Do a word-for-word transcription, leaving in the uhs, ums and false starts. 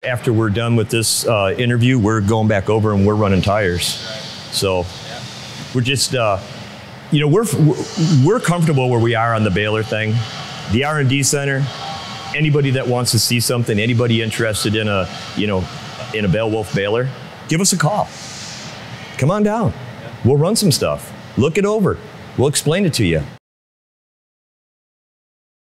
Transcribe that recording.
After we're done with this uh, interview, we're going back over and we're running tires. So we're just, uh, you know, we're, we're comfortable where we are on the baler thing. The R and D center, anybody that wants to see something, anybody interested in a, you know, in a Beowulf baler, give us a call. Come on down. We'll run some stuff. Look it over. We'll explain it to you.